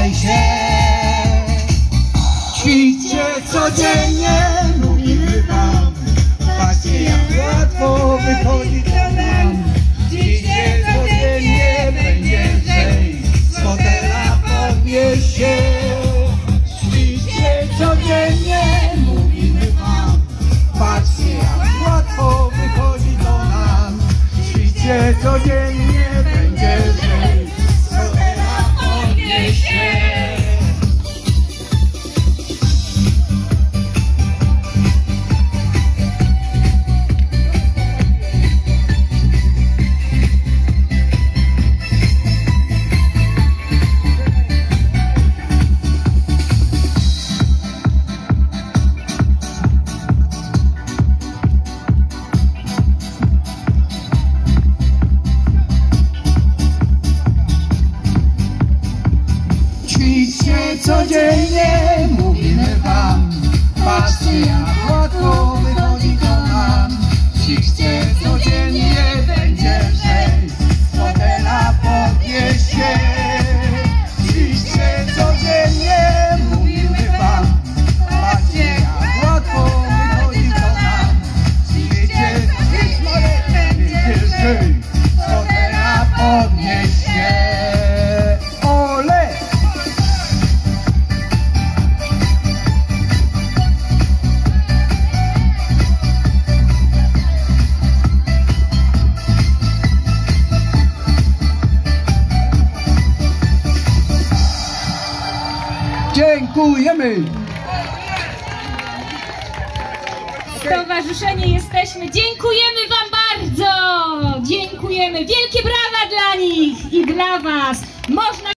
ruszaj się. Ćwiczcie codziennie, mówimy wam, patrzcie jak łatwo wychodzi to nam. Ćwiczcie codziennie, będzie lżej, z fotela podnieś się. Ćwiczcie codziennie, mówimy wam, patrzcie jak łatwo wychodzi to nam. Ćwiczcie codziennie, będzie lżej, z fotela podnieś się. Ćwiczcie codziennie, mówimy wam, patrzcie jak łatwo wychodzi to nam. Ćwiczcie codziennie, będzie lżej, z fotela podnieś się. Ćwiczcie codziennie, mówimy wam, patrzcie jak łatwo wychodzi to nam. Ćwiczcie codziennie, będzie lżej, z fotela podnieś się. Dziękujemy! Stowarzyszenie jesteśmy. Dziękujemy wam bardzo! Dziękujemy. Wielkie brawa dla nich i dla was. Można